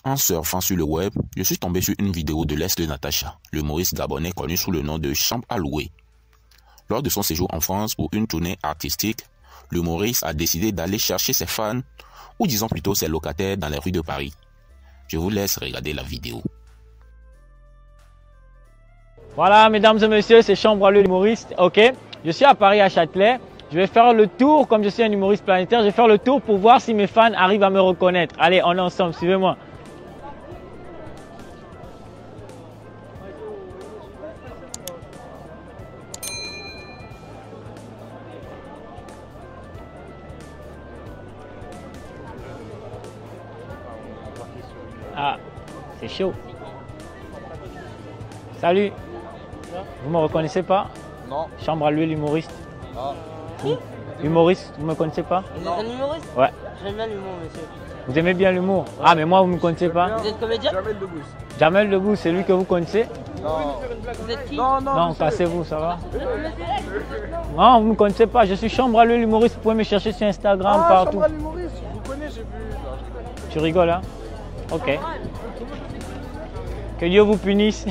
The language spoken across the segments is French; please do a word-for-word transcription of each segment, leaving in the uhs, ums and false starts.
En surfant sur le web, je suis tombé sur une vidéo de l'ex de Natacha, l'humoriste gabonais connu sous le nom de Chambre à louer. Lors de son séjour en France pour une tournée artistique, l'humoriste a décidé d'aller chercher ses fans, ou disons plutôt ses locataires dans les rues de Paris. Je vous laisse regarder la vidéo. Voilà, mesdames et messieurs, c'est Chambre à louer, l'humoriste. Ok, je suis à Paris, à Châtelet. Je vais faire le tour, comme je suis un humoriste planétaire, je vais faire le tour pour voir si mes fans arrivent à me reconnaître. Allez, on est ensemble, suivez-moi. Ah, c'est chaud. Salut. Vous me reconnaissez pas? Non. Chambre à louer, l'humoriste. Ah. Oui. Humoriste, vous me connaissez pas? Vous êtes un humoriste? Ouais. J'aime bien l'humour, monsieur. Vous aimez bien l'humour? Ah, mais moi, vous me connaissez pas? Vous êtes comédien? Jamel Debbouze. Jamel Debbouze, c'est lui que vous connaissez? Non. Vous êtes qui? Non, non. Non, cassez-vous, ça va? Non, vous me connaissez pas. Je suis Chambre à louer, l'humoriste. Vous pouvez me chercher sur Instagram, Ah, partout. Chambre à l'humoriste, je vous connais, j'ai vu. Tu rigoles, hein? Ok. Que Dieu vous punisse.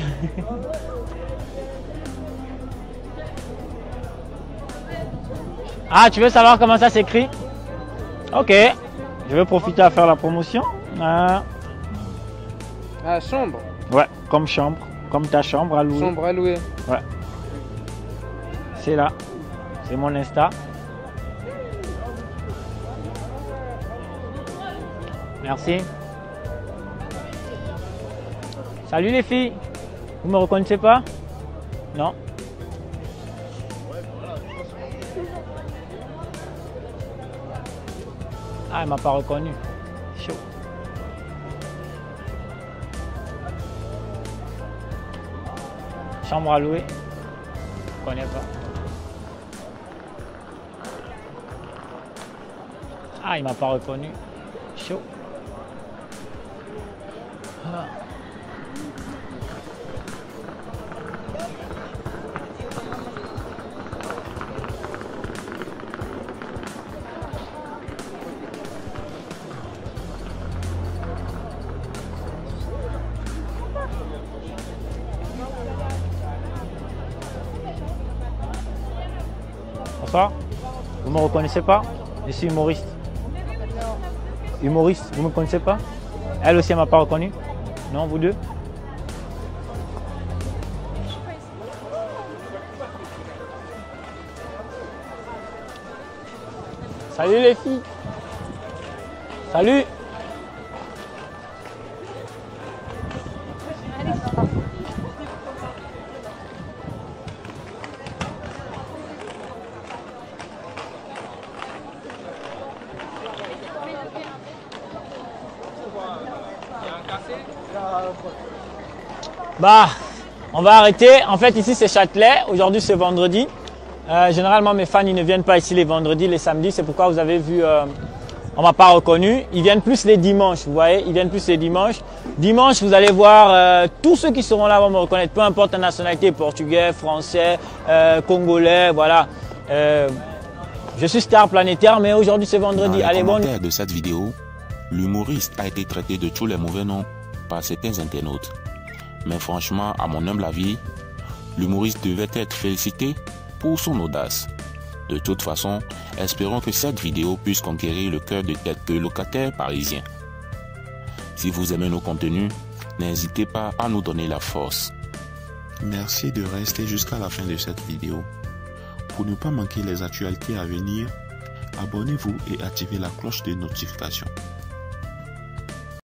Ah, tu veux savoir comment ça s'écrit? Ok. Je vais profiter à faire la promotion. Ah. Ah, chambre. Ouais, comme chambre. Comme ta chambre à louer. Chambre à louer. Ouais. C'est là. C'est mon Insta. Merci. Salut les filles. Vous me reconnaissez pas? Non. Ah, elle m'a pas reconnu. Chaud. Chambre à louer. Je connais pas. Ah, il m'a pas reconnu. Chaud. Ah. Bonsoir. Vous me reconnaissez pas? Je suis humoriste. Humoriste, vous me connaissez pas? Elle aussi, elle m'a pas reconnu. Non, vous deux? Salut les filles. Salut. Bah, on va arrêter. En fait, ici, c'est Châtelet. Aujourd'hui, c'est vendredi. Euh, généralement, mes fans, ils ne viennent pas ici les vendredis, les samedis. C'est pourquoi vous avez vu, euh, on m'a pas reconnu. Ils viennent plus les dimanches, vous voyez. Ils viennent plus les dimanches. Dimanche, vous allez voir, euh, tous ceux qui seront là vont me reconnaître. Peu importe la nationalité, portugais, français, euh, congolais, voilà. Euh, je suis star planétaire, mais aujourd'hui, c'est vendredi. Dans les Allez, bon. commentaires de cette vidéo, l'humoriste a été traité de tous les mauvais noms par certains internautes. Mais franchement, à mon humble avis, l'humoriste devait être félicité pour son audace. De toute façon, espérons que cette vidéo puisse conquérir le cœur de quelques locataires parisiens. Si vous aimez nos contenus, n'hésitez pas à nous donner la force. Merci de rester jusqu'à la fin de cette vidéo. Pour ne pas manquer les actualités à venir, abonnez-vous et activez la cloche de notification.